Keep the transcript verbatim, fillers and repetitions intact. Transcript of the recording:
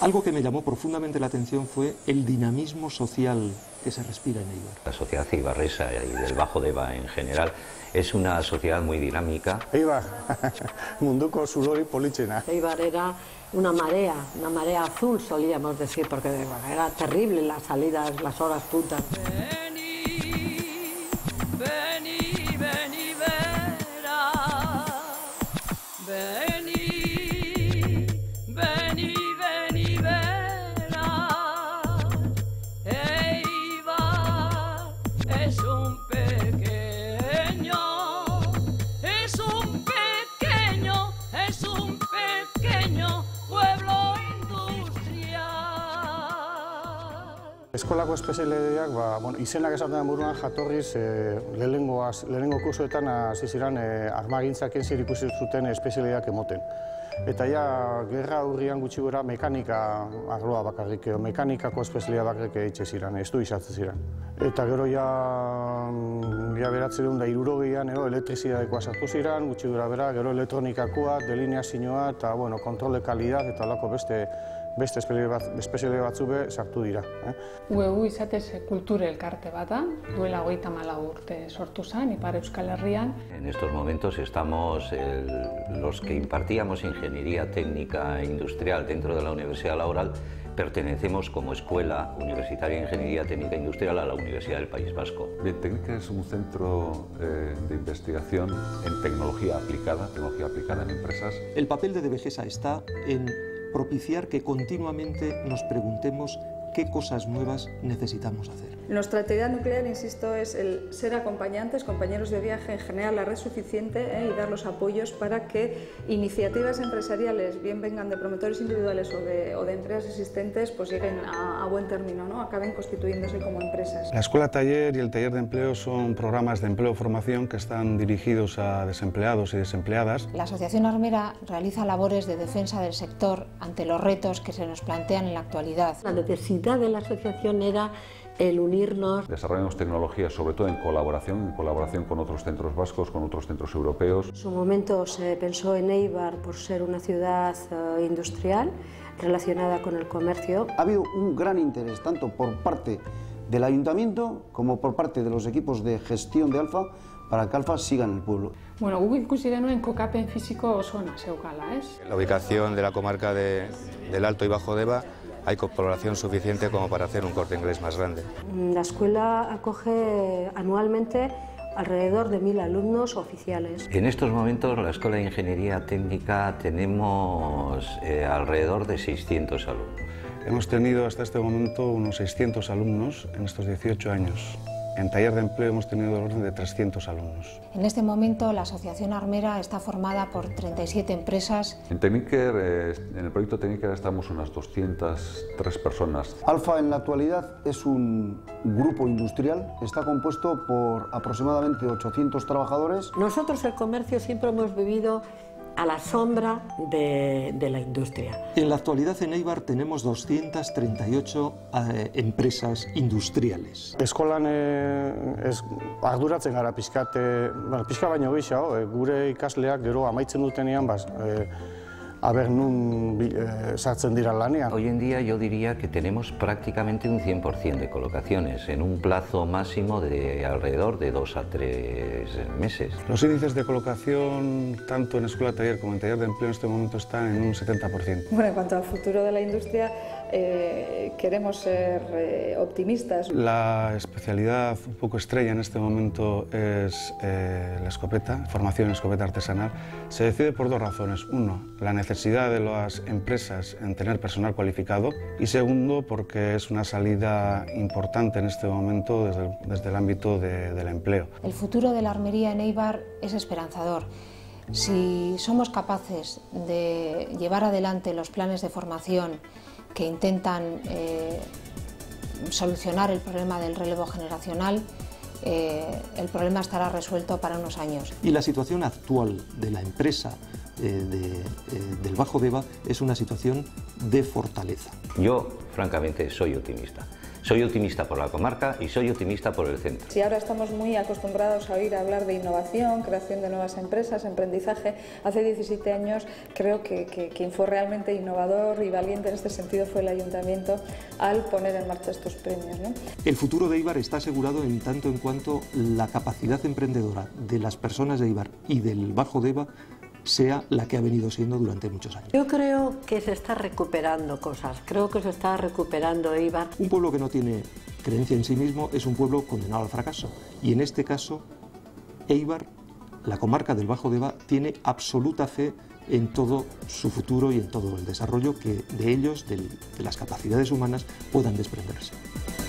Algo que me llamó profundamente la atención fue el dinamismo social que se respira en Eibar. La sociedad eibarresa y del Bajo Deba en general es una sociedad muy dinámica. Eibar, munduko zulori politxena. Eibar era una marea, una marea azul solíamos decir, porque era terrible las salidas, las horas puntas. Eskolako espezialitateak, ba, bueno, izenak esaten buruan jatorriz e, lehenengo, lehenengo kursoetan hasi ziren e, armagintzaken zer ikusi zuten espezialitateak emoten. Eta ja, gerra aurrian gutxi gora mekanika arloa bakarrik, mekanikako espezialitatea bakarrik eitxe ziren, ez du izatzen ziren. Eta gero ja, ja beratzen da hirurogeian, elektrizitatekoa sartu ziren, gutxi gora bera, gero elektronikakoa, delineazioa eta bueno, kontrole kalidad eta holako beste beste espezialitate batzu be sartu dira. U E U izatez kultura elkarte bat da, duela hogeita hamalau urte sortu zen, Ipar Euskal Herrian. En estos momentos estamos el, los que impartíamos ingeniería técnica e industrial dentro de la Universidad Laboral, pertenecemos como Escuela Universitaria de Ingeniería Técnica e Industrial a la Universidad del País Vasco. Bien, Técnica es un centro eh, de investigación en tecnología aplicada, tecnología aplicada en empresas. El papel de Devegesa está en propiciar que continuamente nos preguntemos qué cosas nuevas necesitamos hacer. Nuestra actividad nuclear, insisto, es el ser acompañantes, compañeros de viaje, en general la red suficiente eh, y dar los apoyos para que iniciativas empresariales, bien vengan de promotores individuales o de, o de empresas existentes, pues lleguen a, a buen término, ¿no? Acaben constituyéndose como empresas. La Escuela Taller y el Taller de Empleo son programas de empleo-formación que están dirigidos a desempleados y desempleadas. La Asociación Armera realiza labores de defensa del sector ante los retos que se nos plantean en la actualidad. La necesidad de la asociación era el unirnos. Desarrollamos tecnologías sobre todo en colaboración, en colaboración con otros centros vascos, con otros centros europeos. En su momento se pensó en Eibar por ser una ciudad uh, industrial relacionada con el comercio. Ha habido un gran interés tanto por parte del ayuntamiento como por parte de los equipos de gestión de Alfa para que Alfa siga en el pueblo. Bueno, guk ikusi genuen kokapen fisiko oso ona zeukala, ez? La ubicación de la comarca de, del Alto y Bajo Deba hay población suficiente como para hacer un Corte Inglés más grande. La escuela acoge anualmente alrededor de mil alumnos oficiales. En estos momentos la Escuela de Ingeniería Técnica tenemos eh, alrededor de seiscientos alumnos. Hemos tenido hasta este momento unos seiscientos alumnos en estos dieciocho años. En Taller de Empleo hemos tenido el orden de trescientos alumnos. En este momento la Asociación Armera está formada por treinta y siete empresas. En Techniker, eh, en el proyecto Techniker estamos unas doscientas tres personas. Alfa en la actualidad es un grupo industrial, está compuesto por aproximadamente ochocientos trabajadores. Nosotros el comercio siempre hemos vivido a la sombra de, de la industria. En la actualidad en Eibar tenemos doscientas treinta y ocho eh, empresas industriales. Eskolan eh, ez, arduratzen gara pixkat, eh, bueno, pixka baino gehiago, eh, gure ikasleak gero amaitzen dutenean, bas, eh, aber nun eh, sartzen dira lanean. Hoy en día yo diría que tenemos prácticamente un cien por cien de colocaciones en un plazo máximo de alrededor de dos a tres meses. Los índices de colocación, tanto en Escuela Taller como en Taller de Empleo, en este momento están en un setenta por ciento. Bueno, en cuanto al futuro de la industria, eh, queremos ser eh, optimistas. La especialidad un poco estrella en este momento es eh, la escopeta, formación en escopeta artesanal. Se decide por dos razones. Uno, la necesidad de las empresas en tener personal cualificado y segundo, porque es una salida importante en este momento desde el, desde el ámbito de, del empleo. El futuro de la armería en Eibar es esperanzador. Si somos capaces de llevar adelante los planes de formación que intentan eh, solucionar el problema del relevo generacional, eh, el problema estará resuelto para unos años. Y la situación actual de la empresa eh, de, eh, del Bajo Deba es una situación de fortaleza. Yo, francamente, soy optimista. Soy optimista por la comarca y soy optimista por el centro. Si ahora estamos muy acostumbrados a oír hablar de innovación, creación de nuevas empresas, emprendizaje, hace diecisiete años creo que, que quien fue realmente innovador y valiente en este sentido fue el Ayuntamiento al poner en marcha estos premios, ¿no? El futuro de Eibar está asegurado en tanto en cuanto la capacidad emprendedora de las personas de Eibar y del Bajo Deba sea la que ha venido siendo durante muchos años. Yo creo que se está recuperando cosas, creo que se está recuperando Eibar. Un pueblo que no tiene creencia en sí mismo es un pueblo condenado al fracaso, y en este caso Eibar, la comarca del Bajo Deba, tiene absoluta fe en todo su futuro y en todo el desarrollo que de ellos, de, de las capacidades humanas, puedan desprenderse.